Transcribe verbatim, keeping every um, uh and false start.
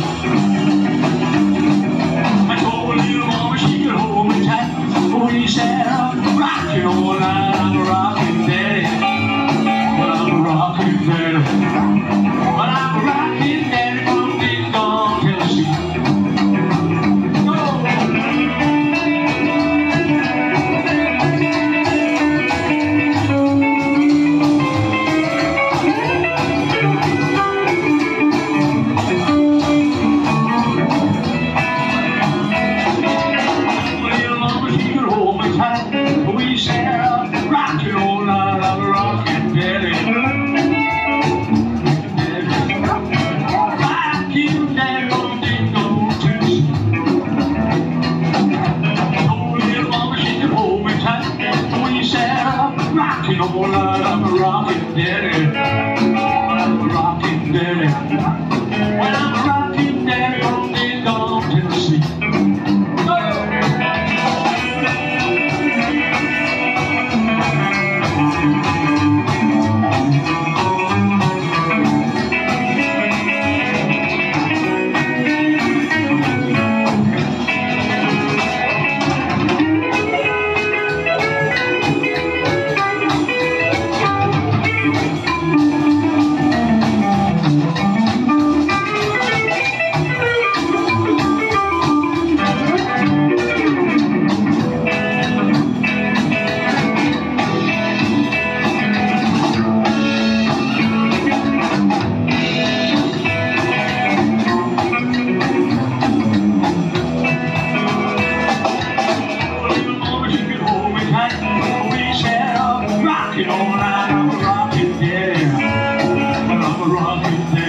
I told little mama she could hold me tight. We sat up rocking all night. I'm a rocking daddy. Well, I'm a rocking daddy. Well, I'm a rocking daddy from Big Gone, Tennessee. We sat up rocking all night. I'm a rocking daddy. Rocking daddy from Big Gone, Tennessee. Told little mama she could hold me tight. We sat up rocking all night. I'm a rocking daddy. I'm a rocking daddy. Well, I'm a rocking daddy from Big Gone, Tennessee. All night, I'm a rockin' daddy. I'm a rockin' daddy.